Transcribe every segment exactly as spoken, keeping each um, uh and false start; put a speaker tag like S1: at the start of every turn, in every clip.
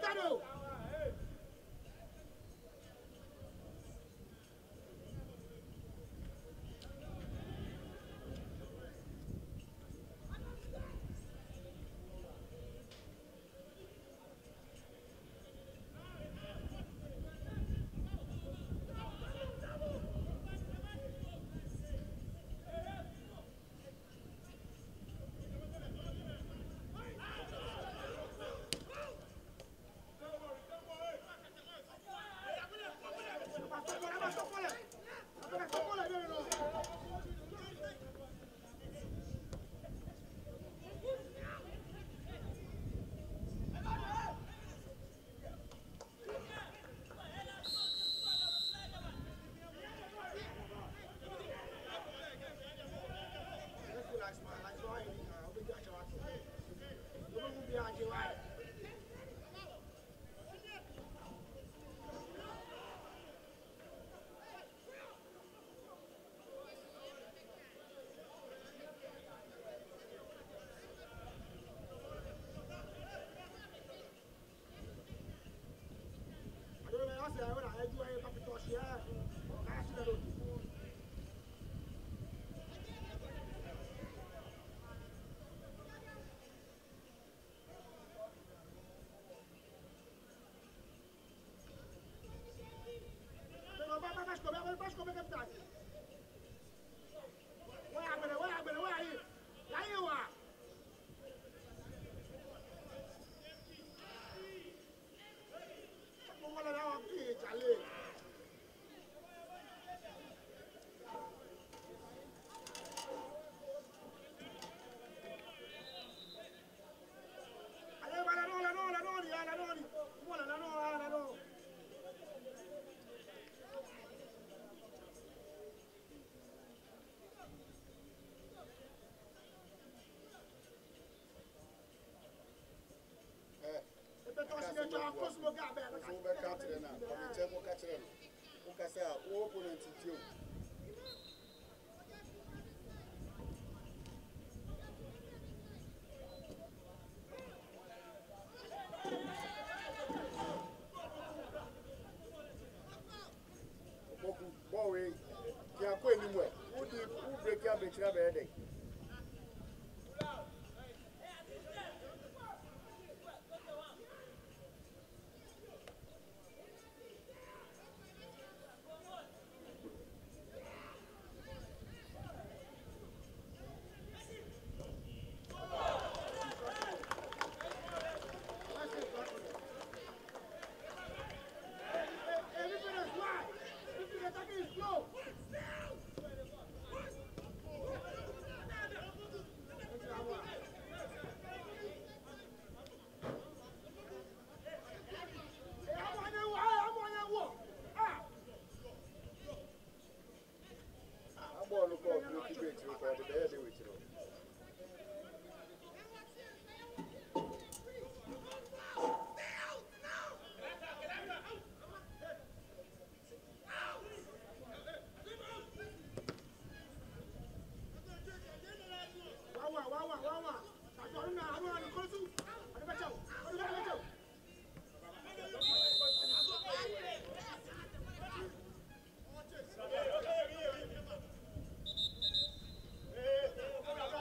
S1: Hey,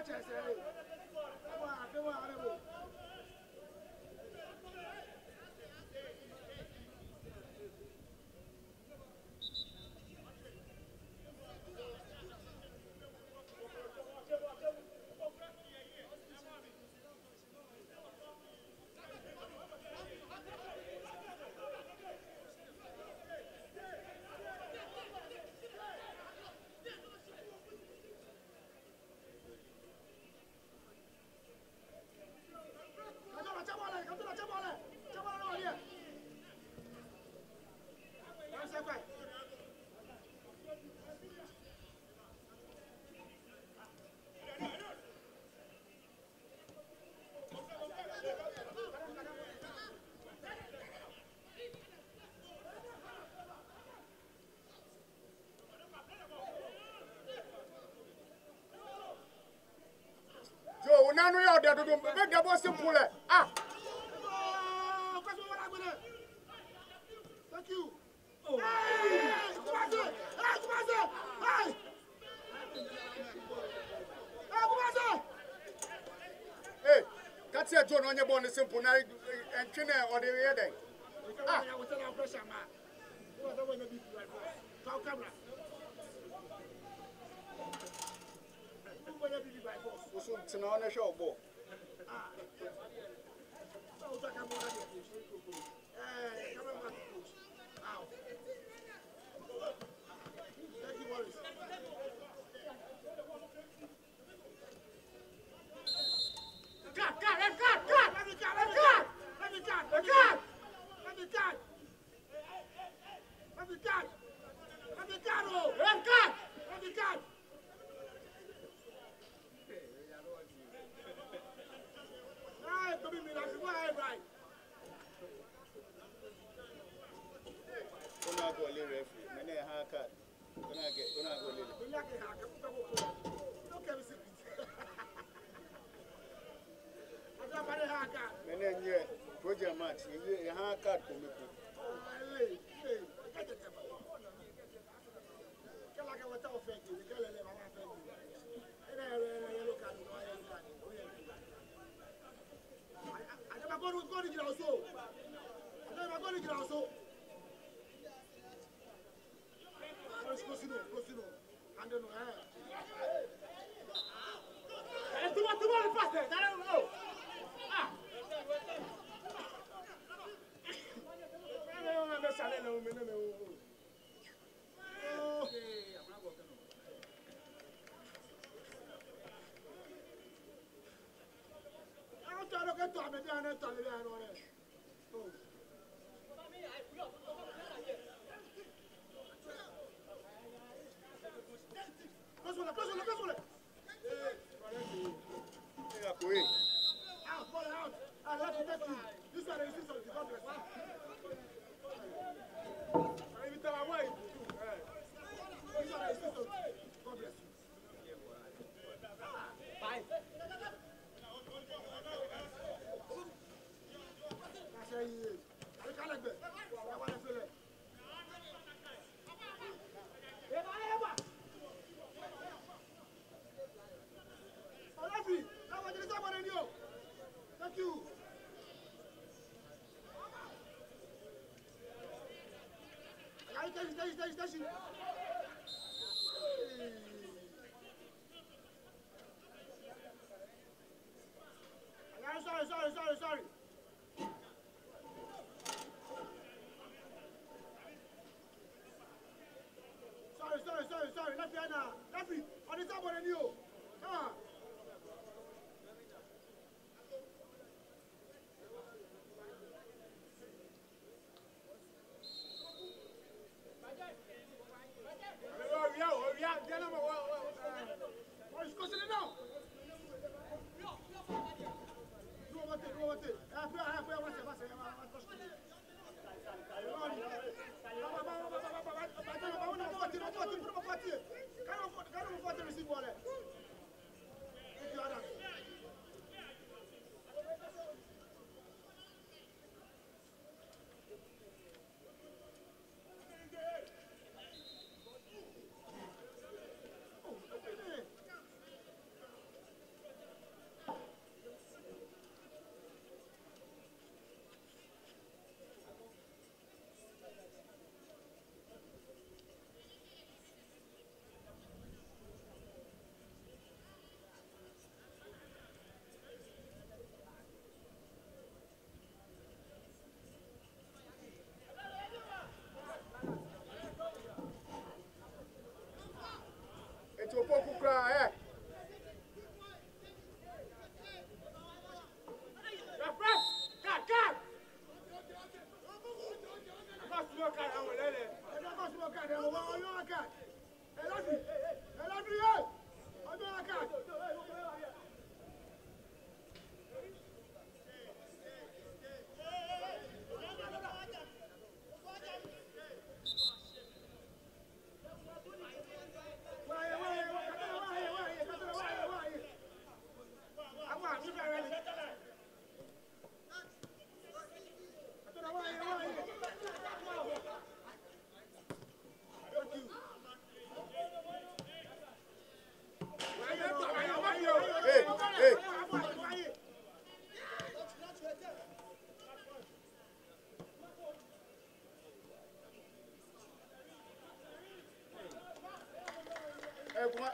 S1: Now we are there to do make the boss simple. Ah. Thank you. Oh. Hey, come on, sir. Hey, come on, sir. Hey. Hey, come on, sir. Hey, that's it, John. On your bone simple now and train or the other. Ah, I was telling pressure, man. You are the one to be right. Talk camera. So now on the show, boy. Ah. So talk about that. Eh, come on, ow. Thank you, Morris. Cut, cut, cut, cut. Let me cut, let me cut. Let me cut, let me cut. Let me cut. Let me cut. Let me cut, oh. Let me cut. Let me cut. Right. Don't go live referee. Many a haircut. Don't get, don't go live. Don't get haircut. Don't get sick. I don't want a haircut. Many a year. Project match. You haircut for me. Hey, hey. Get it. Get like I was offended. You can't let them offend you. And I look at you. I'm going to get also. I'm going to get also. Let's go see no, go see no. And then, eh? Too much, too much faster. I don't know. Ah. I don't understand. I don't know. Oh. I don't get to me. I don't tell you. I don't know. Oh. Close one, close one, close one. Hey, Akoi. Out, fall out. I love to take you. This one is this one. God bless. I even tell my wife. This one is this one. God bless you. Bye. I can't let it. I want to feel it. Thank you. Stay, stay, stay, stay. Sorry, sorry, sorry, sorry. Sorry, sorry, sorry, sorry. Left hand now. Left it. On the top of the new. Come on. Ah.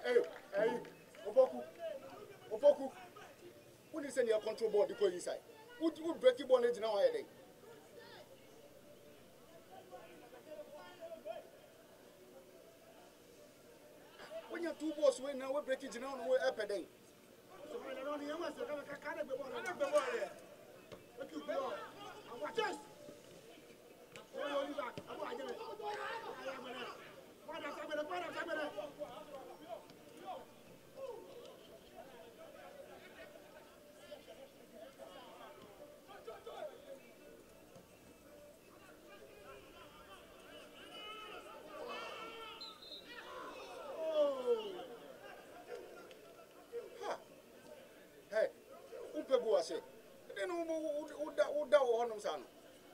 S1: hey, hey, Opoku, Opoku. Who is in your control board? The coin inside. Who who break your bonnet now? I think. When your two balls win now, we break it now. We up a day. So I don't know the answer. I can't be born. I can't be born. What you do? Watch us. Oh, you back. I'm going to get it. What else? I'm going to. What else? I'm going to. Then who who da who da who honum san.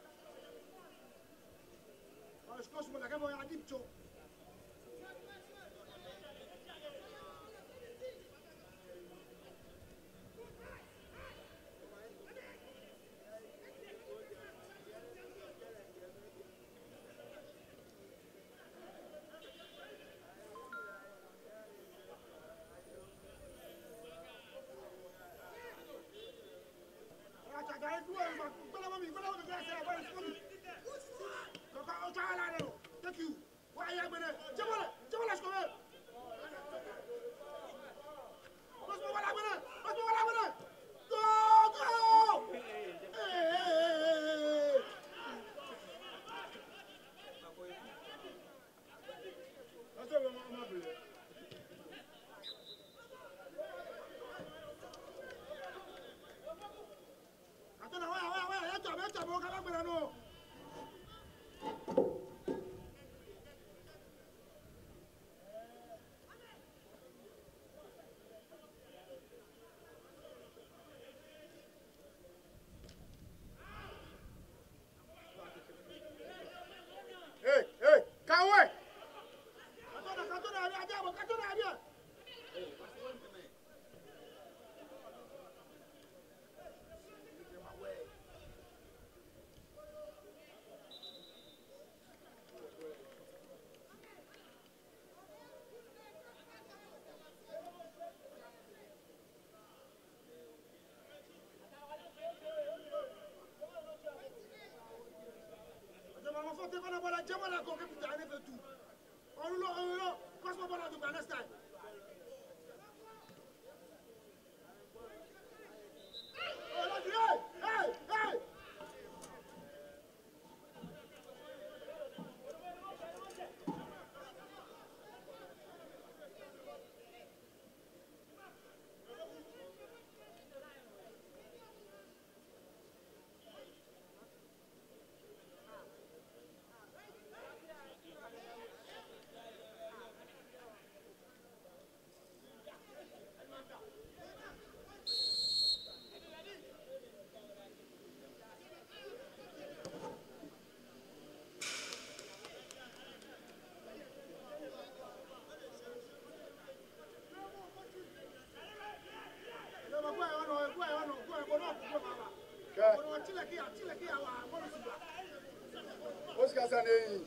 S1: Oh, it's close, but I can't go and deep choke. Thank you. Why are you going to? Jamal, Jamal, let's go. Let's go. Let's go. Go, go. Hey. That's all I'm going to do. I don't know why, why, why, let's go, let's go, let's go, let's go. Jamal go get the never do. Oh no, oh no, cross my ball to the next time. Oh, that's right. Hey, hey. What's got name?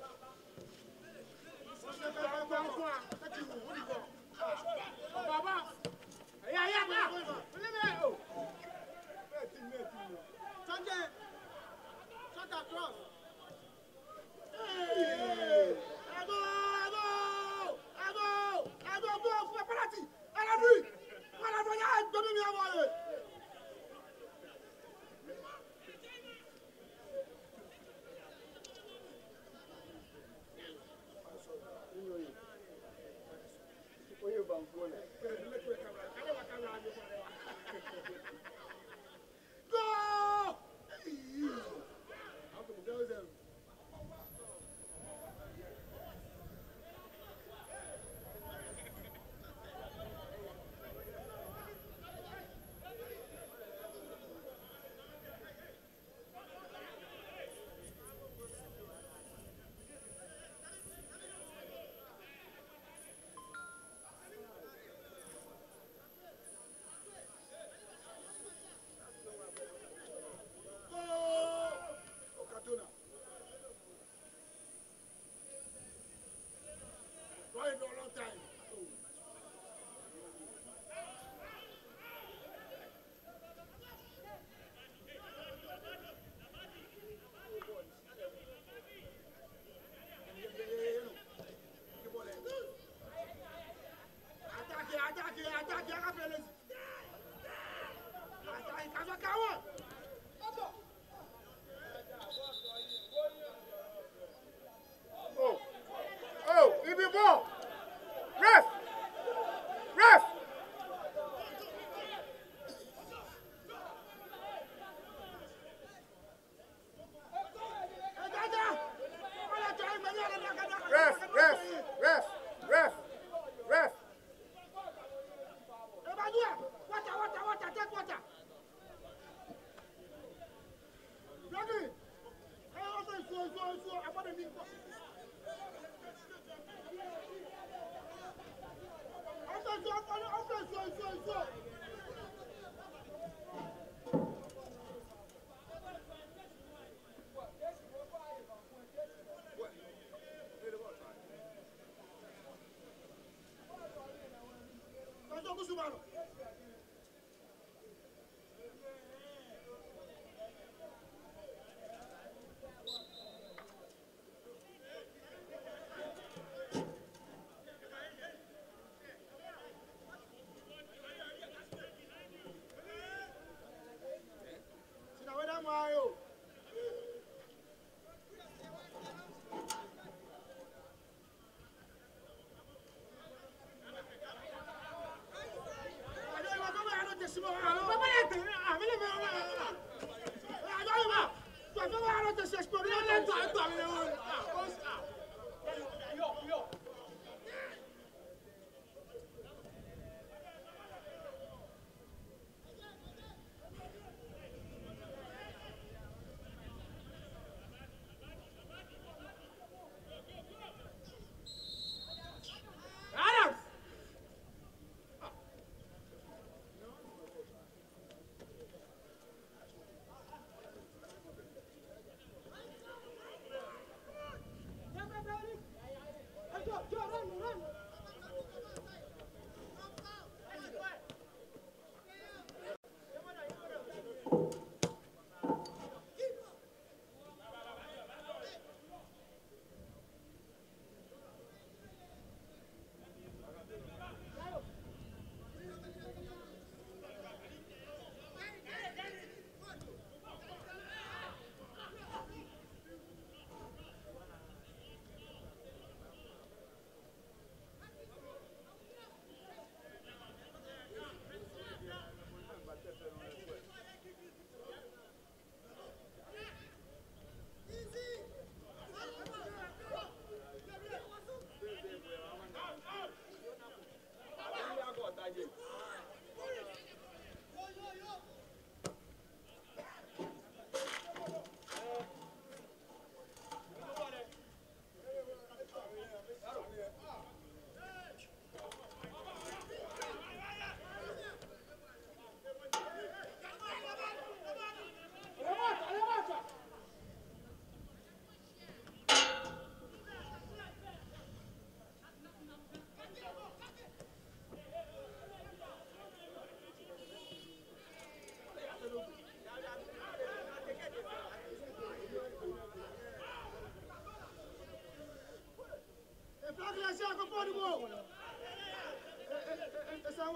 S1: Baba. Yeah, yeah, Baba. Sunday. Shut across. Hey. Ego, ego, ego, ego, go for penalty. Aladri. Aladri, ya, domi mi awole. Go!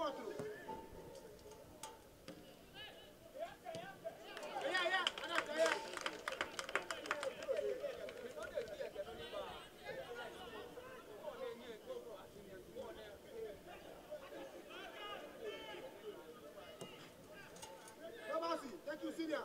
S1: Thank you, senior.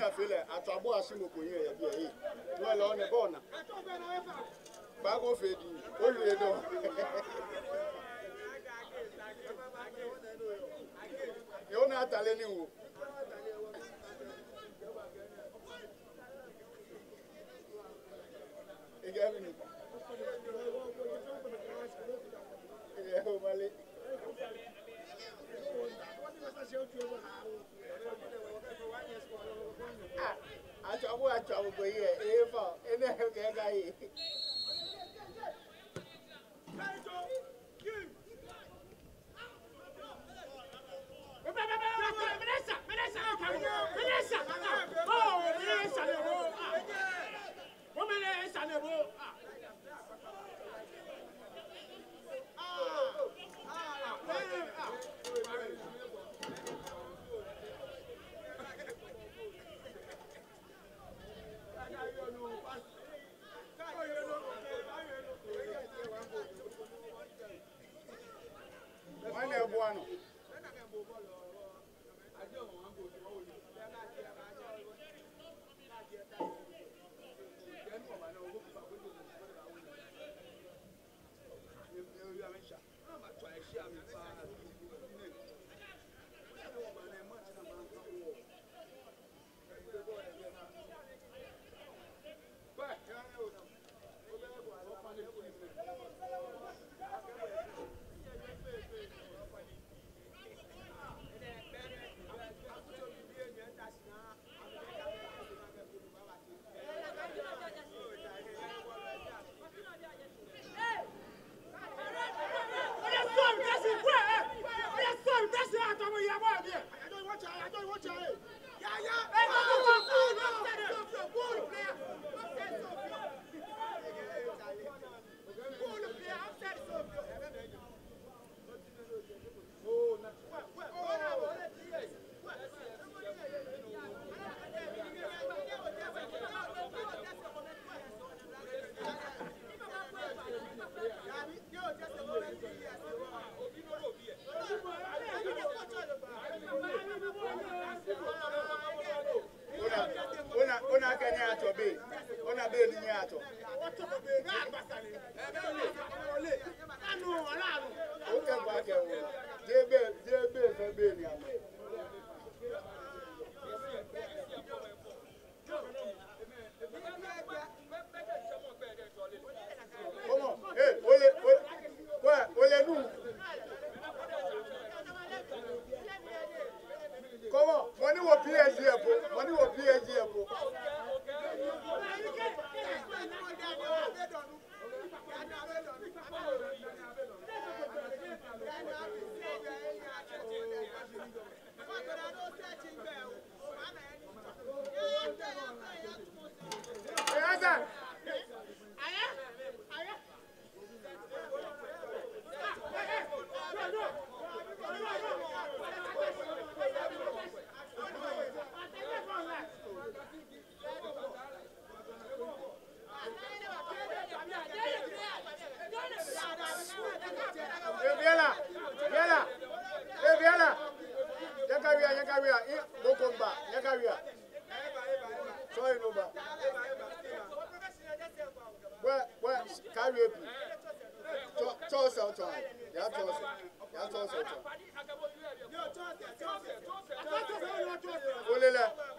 S1: na fele atwabo asimo konye ya bia yi no le on e bona ba go fedi o le do yo na atale ni wo egami yeah o vale ah atwabo atwabo go ye e fa ene ga ga yi Wane buano Ona be ni ato. O ke gba ke wo. Je be je be fe be ni amo. Come on. Hey, ole ole ole nu. Come on. Money will P S G epo. Money will P S G epo. Viela, Viela, eh Viela, Yakawia, Yakawia, eh Bokomba, Yakawia. Sorry no ba. Where where carry up. Toss out on. Ya toss. Ya toss out. Olele.